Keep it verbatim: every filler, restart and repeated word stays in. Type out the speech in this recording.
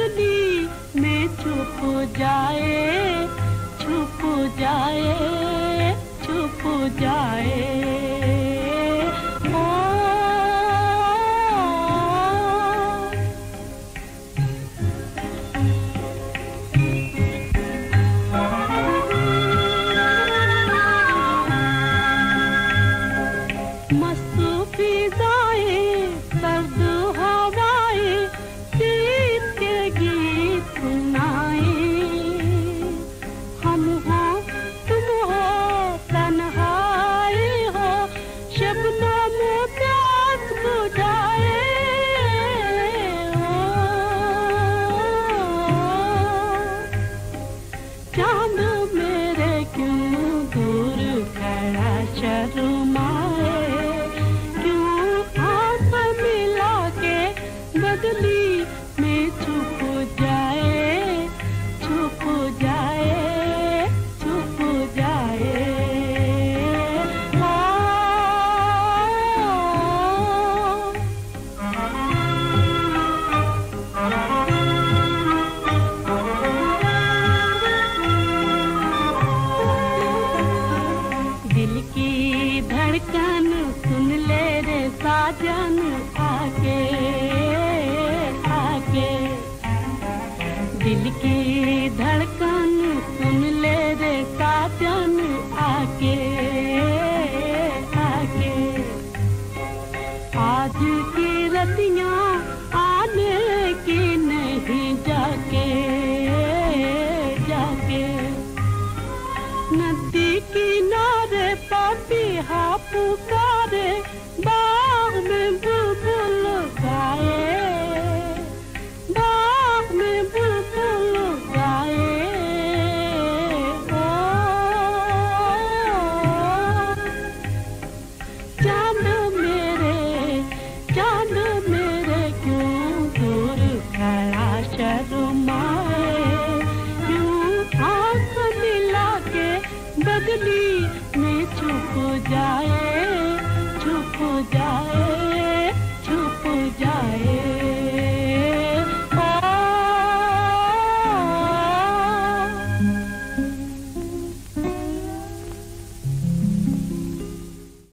बदली में छुप जाए, छुप जाए, छुप जाए। मस्त फिजाएं, सर्द हवाएं, शीत के गीत सुनाए। हम हो तुम हो तन्हाई हो, शबनम प्यास बुझाए। चांद मेरे क्यों दूर खड़ा शर्माए, बदली में छुप जाए, छुप जाए, छुप जाए। दिल की धड़कन सुन ले रे साजन आके, दिल की धड़कन सुन ले रे साजन आके, आके। आज की रतियां आने की नहीं जाके, जाके। नदी किनारे पपीहा पुकारे, बाग में बुलबुल गाए, बाग में बुलबुल गाए। ओ चांद मेरे, चांद मेरे क्यों दूर खड़ा शर्माए, क्यों आँख मिला के बदली में छुप जाए, छुप जाए, छुप जाए।